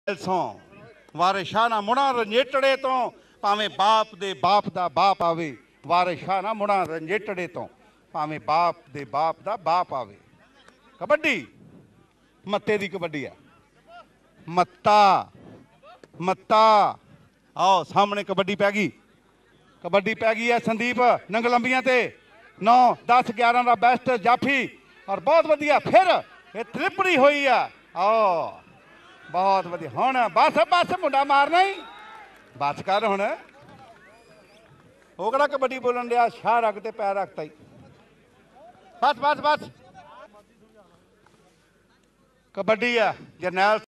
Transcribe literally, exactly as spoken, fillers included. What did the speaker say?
ਸੋਂ ਵਾਰਿਸ ਸ਼ਾਹ ਨਾ ਮੁੜਾ ਰੰਜੇਟੜੇ ਤੋਂ ਭਾਵੇਂ ਬਾਪ ਦੇ ਬਾਪ ਦਾ ਬਾਪ ਆਵੇ। ਵਾਰਿਸ ਸ਼ਾਹ ਨਾ ਮੁੜਾ ਰੰਜੇਟੜੇ ਤੋਂ ਭਾਵੇਂ ਬਾਪ ਦੇ ਬਾਪ ਦਾ ਬਾਪ ਆਵੇ। ਕਬੱਡੀ ਮੱਤੇ ਦੀ ਕਬੱਡੀ ਆ। ਮੱਤਾ ਮੱਤਾ ਆਓ ਸਾਹਮਣੇ ਕਬੱਡੀ ਪੈ ਗਈ। ਕਬੱਡੀ ਪੈ ਗਈ ਹੈ ਸੰਦੀਪ ਨੰਗਲੰਬੀਆਂ ਤੇ ਨੌ ਦਸ ਗਿਆਰਾਂ ਦਾ ਬੈਸਟ ਜਾਫੀ ਔਰ ਬਹੁਤ ਵਧੀਆ। ਫਿਰ ਇਹ ਤ੍ਰਿਪੜੀ ਹੋਈ ਆ। ਆਓ ਬਹੁਤ ਵਧੀਆ। ਹੁਣ ਬਸ ਬਸ ਮੁੰਡਾ ਮਾਰਨਾ ਹੀ ਬਸ ਕਰ। ਹੁਣ ਉਹ ਕਿਹੜਾ ਕਬੱਡੀ ਬੋਲਣ ਡਿਆ। ਸ਼ਾਹ ਰੱਖ ਤੇ ਪੈਰ ਰੱਖਤਾ ਹੀ। ਬਸ ਬਸ ਬਸ ਕਬੱਡੀ ਆ ਜਰਨੈਲ